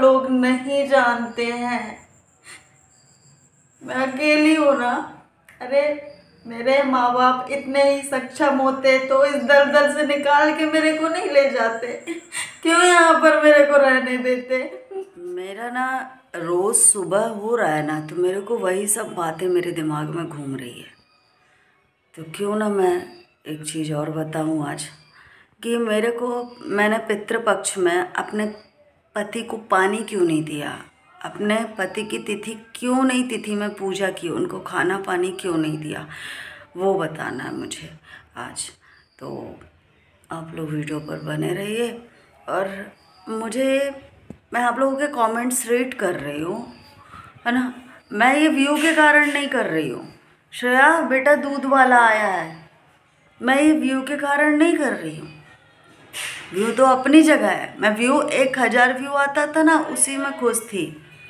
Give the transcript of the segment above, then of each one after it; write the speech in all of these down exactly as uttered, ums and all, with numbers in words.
लोग नहीं जानते हैं। मैं अकेली हूँ ना। अरे मेरे माँ बाप इतने ही सक्षम होते तो इस दलदल से निकाल के मेरे को नहीं ले जाते, क्यों यहाँ पर मेरे को रहने देते। मेरा ना रोज सुबह हो रहा है ना, तो मेरे को वही सब बातें मेरे दिमाग में घूम रही है। तो क्यों ना मैं एक चीज़ और बताऊं आज, कि मेरे को मैंने पितृपक्ष में अपने पति को पानी क्यों नहीं दिया, अपने पति की तिथि क्यों नहीं तिथि में पूजा की, उनको खाना पानी क्यों नहीं दिया, वो बताना है मुझे आज। तो आप लोग वीडियो पर बने रहिए। और मुझे मैं आप लोगों के कमेंट्स रीड कर रही हूँ, है ना। मैं ये व्यू के कारण नहीं कर रही हूँ। श्रेया बेटा दूध वाला आया है, मैं ये व्यू के कारण नहीं कर रही हूँ। व्यू तो अपनी जगह है। मैं व्यू एक हज़ार व्यू आता था ना, उसी में खुश थी।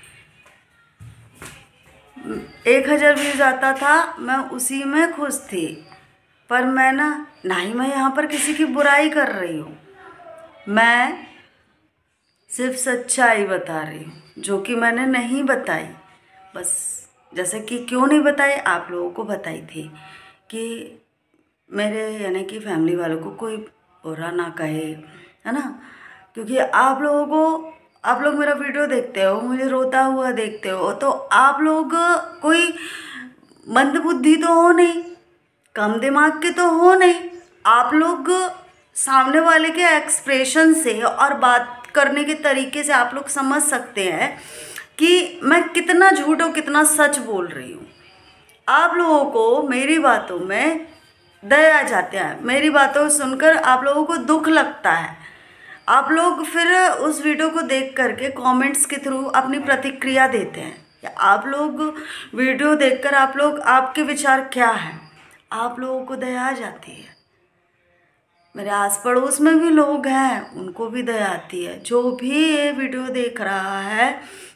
एक हज़ार व्यूज़ आता था, मैं उसी में खुश थी। पर मैं ना ना ही मैं यहाँ पर किसी की बुराई कर रही हूँ, मैं सिर्फ सच्चाई बता रही हूँ, जो कि मैंने नहीं बताई। बस जैसे कि क्यों नहीं बताई, आप लोगों को बताई थी कि मेरे यानी कि फैमिली वालों को कोई बुरा ना कहे, है ना। क्योंकि आप लोगों को आप लोग मेरा वीडियो देखते हो, मुझे रोता हुआ देखते हो, तो आप लोग कोई मंदबुद्धि तो हो नहीं, कम दिमाग के तो हो नहीं। आप लोग सामने वाले के एक्सप्रेशन से और बात करने के तरीके से आप लोग समझ सकते हैं कि मैं कितना झूठ और कितना सच बोल रही हूँ। आप लोगों को मेरी बातों में दया आ जाते हैं, मेरी बातों सुनकर आप लोगों को दुख लगता है। आप लोग फिर उस वीडियो को देख करके कमेंट्स के थ्रू अपनी प्रतिक्रिया देते हैं। या आप लोग वीडियो देखकर आप लोग आपके विचार क्या है, आप लोगों को दया आ जाती है। मेरे आस पड़ोस में भी लोग हैं, उनको भी दया आती है। जो भी ये वीडियो देख रहा है,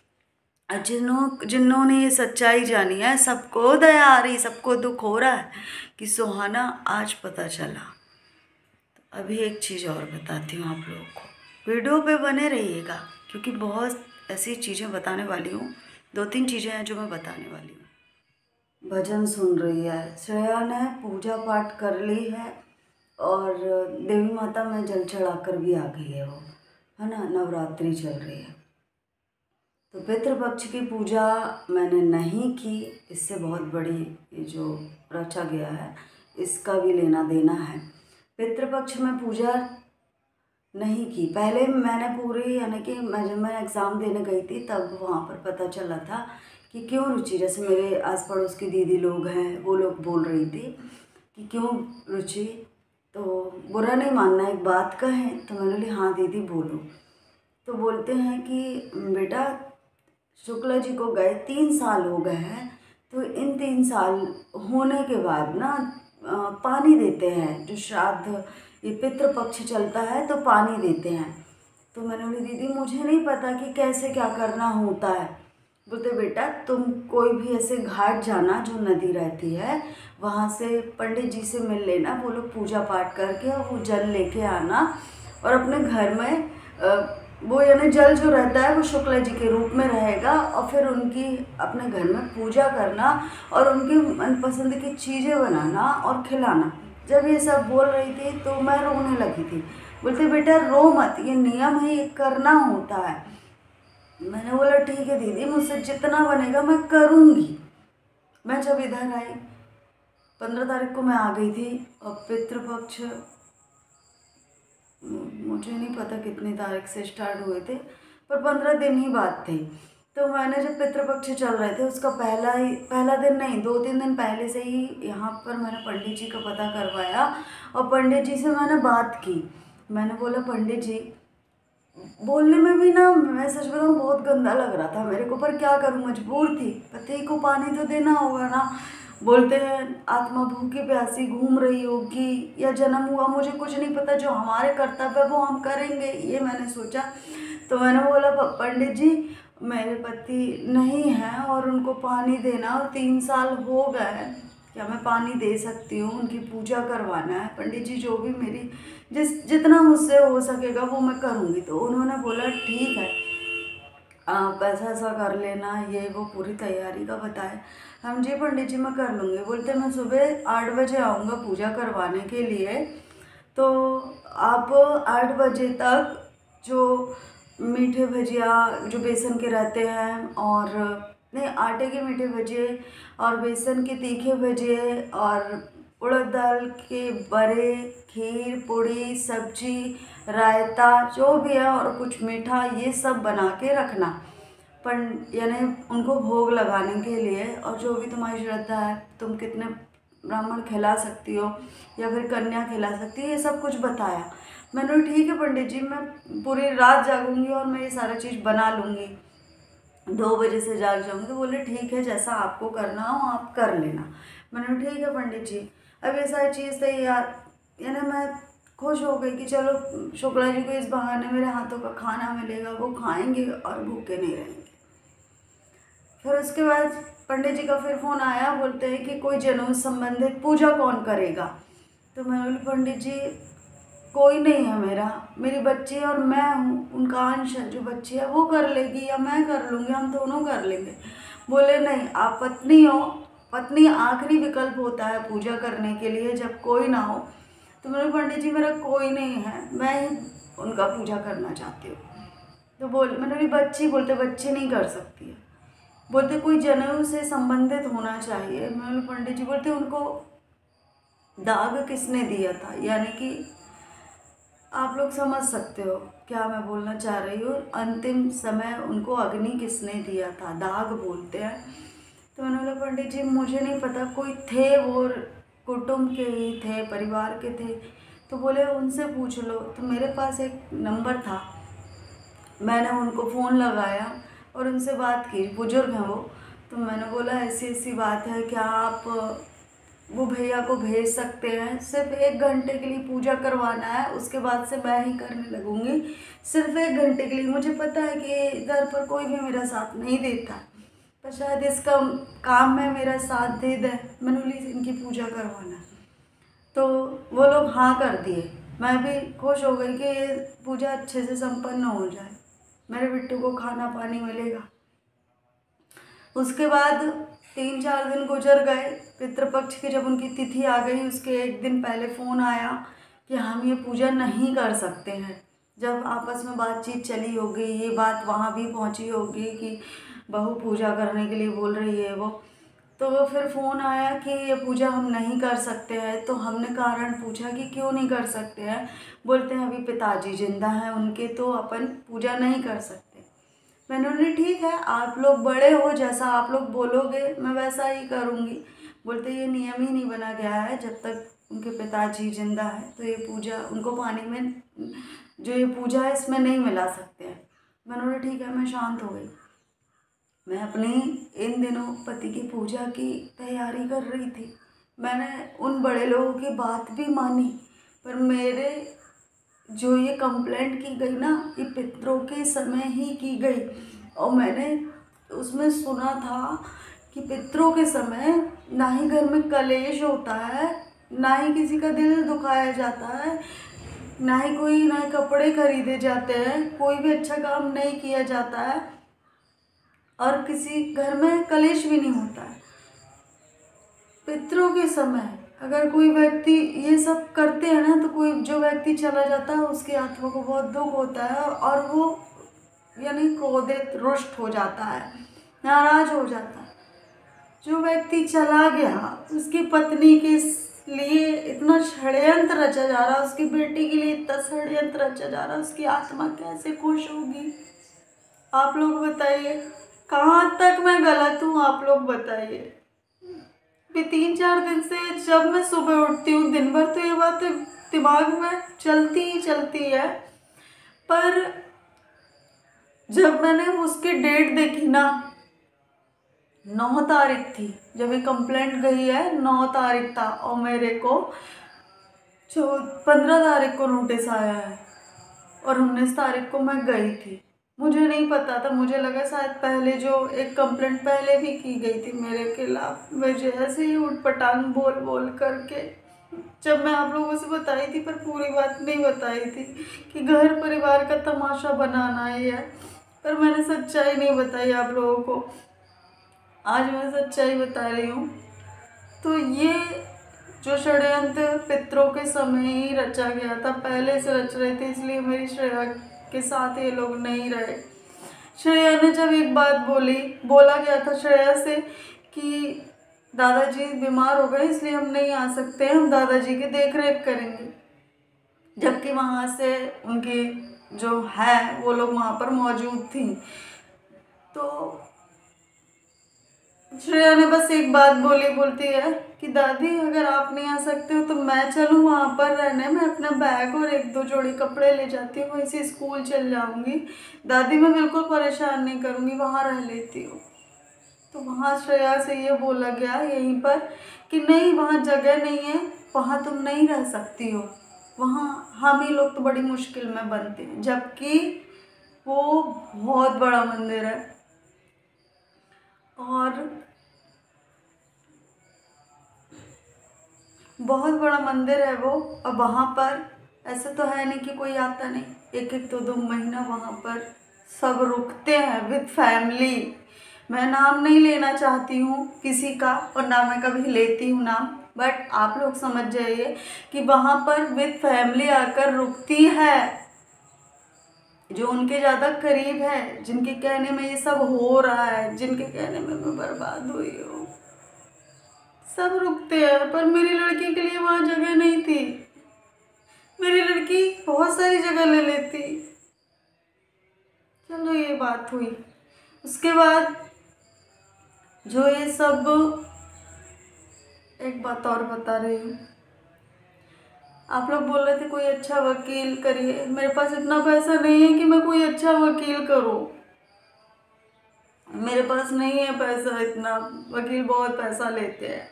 जिन्हों जिन्होंने ये सच्चाई जानी है, सबको दया आ रही, सबको दुख हो रहा है कि सुहाना आज पता चला। तो अभी एक चीज़ और बताती हूँ आप लोगों को, वीडियो पे बने रहिएगा, क्योंकि बहुत ऐसी चीज़ें बताने वाली हूँ। दो तीन चीज़ें हैं जो मैं बताने वाली हूँ। भजन सुन रही है श्रेया ने, पूजा पाठ कर ली है और देवी माता में जल चढ़ा कर भी आ गई है वो, है ना। नवरात्रि चल रही है, तो पितृपक्ष की पूजा मैंने नहीं की। इससे बहुत बड़ी ये जो रचा गया है, इसका भी लेना देना है। पितृपक्ष में पूजा नहीं की। पहले मैंने पूरी यानी कि मैं जब मैं एग्ज़ाम देने गई थी, तब वहाँ पर पता चला था कि क्यों रुचि, जैसे मेरे आस पड़ोस की दीदी लोग हैं, वो लोग बोल रही थी कि क्यों रुचि, तो बुरा नहीं मानना एक बात का है। तो मैंने बोली हाँ दीदी बोलो। तो बोलते हैं कि बेटा शुक्ला जी को गए तीन साल हो गए हैं, तो इन तीन साल होने के बाद ना पानी देते हैं, जो श्राद्ध ये पितृपक्ष चलता है तो पानी देते हैं। तो मैंने बोली दीदी मुझे नहीं पता कि कैसे क्या करना होता है। बोलते बेटा तुम कोई भी ऐसे घाट जाना जो नदी रहती है, वहाँ से पंडित जी से मिल लेना, वो लोग पूजा पाठ करके और वो जल लेके आना, और अपने घर में वो यानी जल जो रहता है वो शुक्ला जी के रूप में रहेगा, और फिर उनकी अपने घर में पूजा करना और उनकी मनपसंद की चीज़ें बनाना और खिलाना। जब ये सब बोल रही थी तो मैं रोने लगी थी। बोलते बेटा रो मत, ये नियम है, ये करना होता है। मैंने बोला ठीक है दीदी, मुझसे जितना बनेगा मैं करूँगी। मैं जब इधर आई पंद्रह तारीख को मैं आ गई थी, और पितृपक्ष मुझे नहीं पता कितनी तारीख से स्टार्ट हुए थे, पर पंद्रह दिन ही बात थी। तो मैंने जब पितृपक्ष चल रहे थे, उसका पहला ही पहला दिन नहीं, दो तीन दिन पहले से ही यहाँ पर मैंने पंडित जी का पता करवाया, और पंडित जी से मैंने बात की। मैंने बोला पंडित जी, बोलने में भी ना मैं सच बताऊँ बहुत गंदा लग रहा था मेरे को, पर क्या करूँ, मजबूर थी, पति को पानी तो देना होगा ना। बोलते हैं आत्मा भूखी प्यासी घूम रही होगी, या जन्म हुआ, मुझे कुछ नहीं पता, जो हमारे कर्तव्य वो हम करेंगे, ये मैंने सोचा। तो मैंने बोला पंडित जी मेरे पति नहीं हैं और उनको पानी देना, और तीन साल हो गए हैं, क्या मैं पानी दे सकती हूँ, उनकी पूजा करवाना है। पंडित जी जो भी मेरी जिस जितना मुझसे हो सकेगा वो मैं करूँगी। तो उन्होंने बोला ठीक है, आप ऐसा ऐसा कर लेना, ये वो पूरी तैयारी का बताए। हम जी पंडित जी मैं कर लूँगी। बोलते मैं सुबह आठ बजे आऊँगा पूजा करवाने के लिए, तो आप आठ बजे तक जो मीठे भजिया जो बेसन के रहते हैं, और नहीं आटे के मीठे भजिए और बेसन के तीखे भजिए और उड़द दाल के बड़े, खीर, पूड़ी, सब्जी, रायता जो भी है और कुछ मीठा, ये सब बना के रखना। पर यानी उनको भोग लगाने के लिए, और जो भी तुम्हारी श्रद्धा है, तुम कितने ब्राह्मण खिला सकती हो या फिर कन्या खिला सकती है, ये सब कुछ बताया। मैंने बोला ठीक है पंडित जी, मैं पूरी रात जागूंगी और मैं ये सारा चीज़ बना लूँगी, दो बजे से जाग जाऊँगी। तो बोले ठीक है, जैसा आपको करना हो आप कर लेना। मैंने बोला ठीक है पंडित जी। अब ये सारी चीज़ तैयार, यानी मैं खुश हो गई कि चलो शुक्ला जी को इस बहाने मेरे हाथों का खाना मिलेगा, वो खाएंगे और भूखे नहीं रहेंगे। फिर उसके बाद पंडित जी का फिर फ़ोन आया, बोलते हैं कि कोई जनेऊ संबंधित पूजा कौन करेगा। तो मैंने बोली पंडित जी कोई नहीं है, मेरा मेरी बच्ची और मैं हूँ, उनका अंश है, जो बच्ची है वो कर लेगी या मैं कर लूँगी, हम दोनों कर लेंगे। बोले नहीं, आप पत्नी हो, पत्नी आखिरी विकल्प होता है पूजा करने के लिए जब कोई ना हो। तो मैंने पंडित जी मेरा कोई नहीं है, मैं ही उनका पूजा करना चाहती हूँ। तो बोल मैंने बोली बच्ची, बोलते बच्ची नहीं कर सकती है, बोलते कोई जनेऊ से संबंधित होना चाहिए। मैंने पंडित जी बोलते उनको दाग किसने दिया था, यानी कि आप लोग समझ सकते हो क्या मैं बोलना चाह रही हूँ, अंतिम समय उनको अग्नि किसने दिया था, दाग बोलते हैं। तो मैंने बोला पंडित जी मुझे नहीं पता, कोई थे वो कुटुंब के ही थे, परिवार के थे। तो बोले उनसे पूछ लो। तो मेरे पास एक नंबर था, मैंने उनको फ़ोन लगाया और उनसे बात की, बुजुर्ग हैं वो। तो मैंने बोला ऐसी ऐसी बात है, क्या आप वो भैया को भेज सकते हैं, सिर्फ एक घंटे के लिए पूजा करवाना है, उसके बाद से मैं ही करने लगूंगी, सिर्फ एक घंटे के लिए। मुझे पता है कि इधर पर कोई भी मेरा साथ नहीं देता, पर शायद इसका काम में मेरा साथ दे दे, मैंने बोली इनकी पूजा करवाना है। तो वो लोग हाँ कर दिए। मैं भी खुश हो गई कि ये पूजा अच्छे से संपन्न हो जाए, मेरे बिट्टू को खाना पानी मिलेगा। उसके बाद तीन चार दिन गुजर गए, पितृपक्ष की जब उनकी तिथि आ गई उसके एक दिन पहले फ़ोन आया कि हम ये पूजा नहीं कर सकते हैं। जब आपस में बातचीत चली होगी, ये बात वहाँ भी पहुँची होगी कि बहू पूजा करने के लिए बोल रही है वो, तो वो फिर फ़ोन आया कि ये पूजा हम नहीं कर सकते हैं। तो हमने कारण पूछा कि क्यों नहीं कर सकते हैं, बोलते हैं अभी पिताजी जिंदा हैं उनके, तो अपन पूजा नहीं कर सकते। मैंने बोली ठीक है, आप लोग बड़े हो, जैसा आप लोग बोलोगे मैं वैसा ही करूँगी। बोलते ये नियम ही नहीं बना गया है, जब तक उनके पिताजी जिंदा है तो ये पूजा उनको पानी में जो ये पूजा है इसमें नहीं मिला सकते हैं। मैंने बोला ठीक है, मैं शांत हो गई। मैं अपनी इन दिनों पति की पूजा की तैयारी कर रही थी। मैंने उन बड़े लोगों की बात भी मानी, पर मेरे जो ये कंप्लेंट की गई ना, ये पितरों के समय ही की गई। और मैंने उसमें सुना था कि पितरों के समय ना ही घर में कलेश होता है, ना ही किसी का दिल दुखाया जाता है, ना ही कोई नए कपड़े खरीदे जाते हैं, कोई भी अच्छा काम नहीं किया जाता है, और किसी घर में कलेश भी नहीं होता है। पितरों के समय अगर कोई व्यक्ति ये सब करते हैं ना, तो कोई जो व्यक्ति चला जाता है उसकी आत्मा को बहुत दुख होता है, और वो यानी क्रोधित रुष्ट हो जाता है, नाराज हो जाता है। जो व्यक्ति चला गया उसकी पत्नी के लिए इतना षड्यंत्र रचा जा रहा, उसकी बेटी के लिए इतना षड्यंत्र रचा जा रहा, उसकी आत्मा कैसे खुश होगी? आप लोग बताइए, कहाँ तक मैं गलत हूँ? आप लोग बताइए। भी तीन चार दिन से जब मैं सुबह उठती हूँ दिन भर तो ये बात दिमाग में चलती ही चलती है, पर जब मैंने उसकी डेट देखी ना, नौ तारीख थी जब ये कंप्लेंट गई है, नौ तारीख था, और मेरे को जो पंद्रह तारीख को नोटिस आया है और उन्नीस तारीख को मैं गई थी। मुझे नहीं पता था, मुझे लगा शायद पहले जो एक कंप्लेंट पहले भी की गई थी मेरे खिलाफ, मुझे ऐसे ही उठपटांग बोल बोल करके, जब मैं आप लोगों से बताई थी पर पूरी बात नहीं बताई थी कि घर परिवार का तमाशा बनाना ही है। पर मैंने सच्चाई नहीं बताई आप लोगों को। आज मैं सच्चाई बता रही हूँ। तो ये जो षड्यंत्र पितरों के समय ही रचा गया था, पहले से रच रहे थे, इसलिए मेरी श्रेया के साथ ये लोग नहीं रहे। श्रेया ने जब एक बात बोली, बोला गया था श्रेया से कि दादाजी बीमार हो गए इसलिए हम नहीं आ सकते, हम दादाजी की देख रेख करेंगे, जबकि वहाँ से उनकी जो है वो लोग वहाँ पर मौजूद थी। तो श्रेया ने बस एक बात बोली, बोलती है कि दादी अगर आप नहीं आ सकते हो तो मैं चलूँ वहाँ पर रहने, मैं अपना बैग और एक दो जोड़ी कपड़े ले जाती हूँ, वैसे स्कूल चल जाऊँगी, दादी मैं बिल्कुल परेशान नहीं करूँगी, वहाँ रह लेती हूँ। तो वहाँ श्रेया से ये बोला गया यहीं पर कि नहीं वहाँ जगह नहीं है, वहाँ तुम नहीं रह सकती हो, वहाँ हम ही लोग तो बड़ी मुश्किल में बनते हैं, जबकि वो बहुत बड़ा मंदिर है और बहुत बड़ा मंदिर है वो। अब वहाँ पर ऐसा तो है नहीं कि कोई आता नहीं, एक एक दो दो महीना वहाँ पर सब रुकते हैं विद फैमिली। मैं नाम नहीं लेना चाहती हूँ किसी का और ना मैं कभी लेती हूँ नाम, बट आप लोग समझ जाइए कि वहाँ पर विद फैमिली आकर रुकती है, जो उनके ज़्यादा करीब है, जिनके कहने में ये सब हो रहा है, जिनके कहने में मैं बर्बाद हुई हूँ, सब रुकते हैं। पर मेरी लड़की के लिए वहाँ जगह नहीं थी। मेरी लड़की बहुत सारी जगह ले लेती। चलो ये बात हुई। उसके बाद जो ये सब, एक बात और बता रही हूँ, आप लोग बोल रहे थे कोई अच्छा वकील करिए, मेरे पास इतना पैसा नहीं है कि मैं कोई अच्छा वकील करूँ, मेरे पास नहीं है पैसा इतना, वकील बहुत पैसा लेते हैं।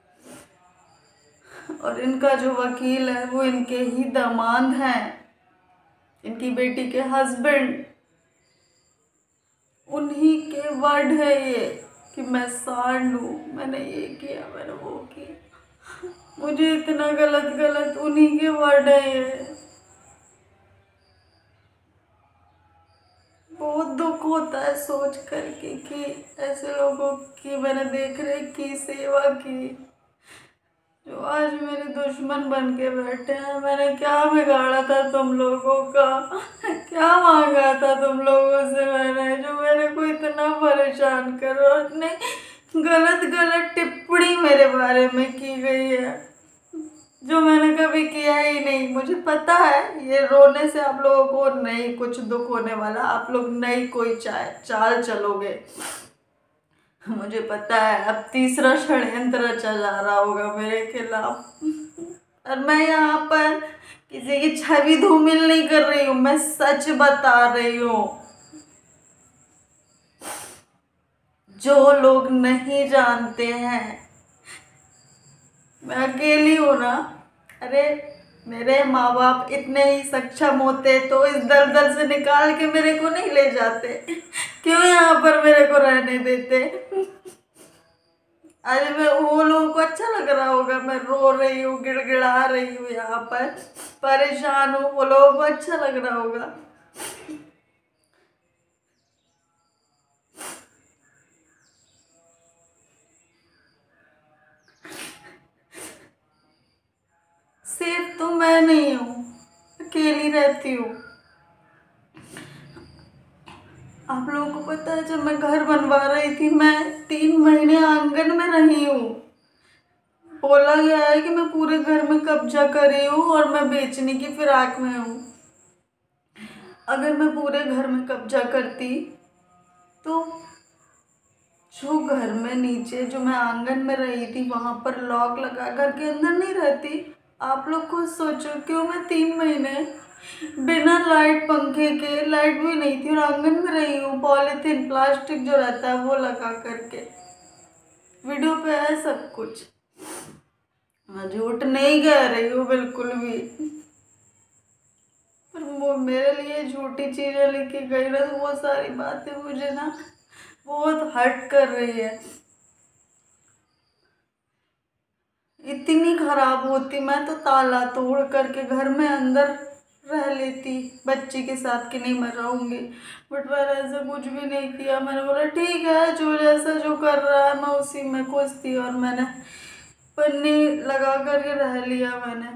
और इनका जो वकील है वो इनके ही दामाद हैं, इनकी बेटी के हस्बैंड, उन्हीं के वर्ड है ये कि मैं सांड हूँ, मैंने ये किया, मैंने वो किया, मुझे इतना गलत गलत उन्हीं के वर्ड है ये। बहुत दुख होता है सोच करके कि ऐसे लोगों की मैंने देख रेख की, सेवा की, जो आज मेरे दुश्मन बन के बैठे हैं। मैंने क्या बिगाड़ा था तुम लोगों का, क्या मांगा था तुम लोगों से मैंने, जो मेरे को इतना परेशान करो, और इतने गलत गलत टिप्पणी मेरे बारे में की गई है जो मैंने कभी किया ही नहीं। मुझे पता है ये रोने से आप लोगों को नहीं कुछ दुख होने वाला, आप लोग नहीं कोई चाल चाल चलोगे, मुझे पता है। अब तीसरा षड्यंत्र रचा जा रहा होगा मेरे खिलाफ, और मैं यहाँ पर किसी की छवि धूमिल नहीं कर रही हूँ, मैं सच बता रही हूँ। जो लोग नहीं जानते हैं, मैं अकेली हूँ ना, अरे मेरे माँ बाप इतने ही सक्षम होते तो इस दलदल से निकाल के मेरे को नहीं ले जाते, क्यों यहाँ पर मेरे को रहने देते। आज मैं, वो लोगों को अच्छा लग रहा होगा मैं रो रही हूँ, गिड़गिड़ा रही हूँ, यहाँ पर परेशान हूँ, वो लोगों को अच्छा लग रहा होगा। सेफ तो मैं नहीं हूँ, अकेली रहती हूँ। आप लोगों को पता है जब मैं घर बनवा रही थी मैं तीन महीने आंगन में रही हूँ। बोला गया है कि मैं पूरे घर में कब्जा करी हूँ और मैं बेचने की फिराक में हूँ। अगर मैं पूरे घर में कब्जा करती तो जो घर में नीचे जो मैं आंगन में रही थी वहां पर लॉक लगा, घर के अंदर नहीं रहती। आप लोग खुद सोचो, क्यों मैं तीन महीने बिना लाइट पंखे के, लाइट भी नहीं थी और आंगन में रही हूँ, पॉलीथीन प्लास्टिक जो रहता है वो लगा करके। वीडियो पे है सब कुछ, मैं झूठ नहीं कह रही हूँ बिल्कुल भी। पर वो मेरे लिए झूठी चीजें लिखी गई ना, तो वो सारी बातें मुझे ना बहुत हर्ट कर रही है। इतनी खराब होती मैं तो ताला तोड़ करके घर में अंदर रह लेती बच्ची के साथ कि नहीं मैं रहूँगी, बट मैंने ऐसा कुछ भी नहीं किया। मैंने बोला ठीक है, जो जैसा जो कर रहा है मैं उसी में खुश थी, और मैंने पन्नी लगा करके रह लिया मैंने।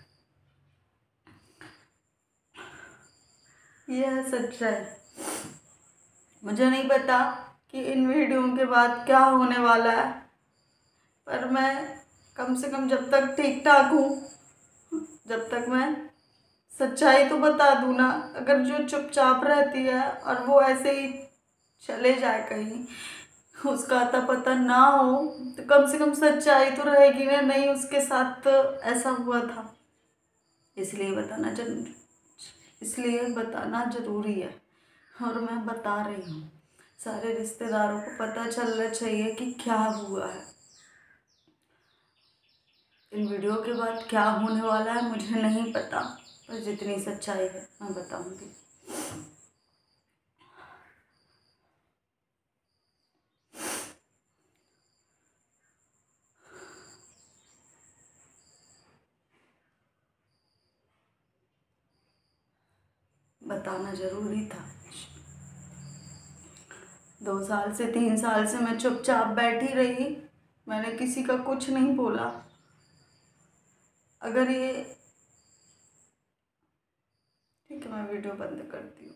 यह है सच्चाई। मुझे नहीं पता कि इन वीडियो के बाद क्या होने वाला है, पर मैं कम से कम जब तक ठीक ठाक हूँ, जब तक मैं सच्चाई तो बता दूँ ना। अगर जो चुपचाप रहती है और वो ऐसे ही चले जाए कहीं, उसका अता पता ना हो, तो कम से कम सच्चाई तो रहेगी ना, नहीं उसके साथ तो ऐसा हुआ था। इसलिए बताना जरूरी इसलिए बताना ज़रूरी है, और मैं बता रही हूँ। सारे रिश्तेदारों को पता चलना चाहिए कि क्या हुआ है। इन वीडियो के बाद क्या होने वाला है मुझे नहीं पता, पर जितनी सच्चाई है मैं बताऊंगी। बताना ज़रूरी था। दो साल से तीन साल से मैं चुपचाप बैठी रही, मैंने किसी का कुछ नहीं बोला। अगर ये ठीक है, मैं वीडियो बंद करती हूँ।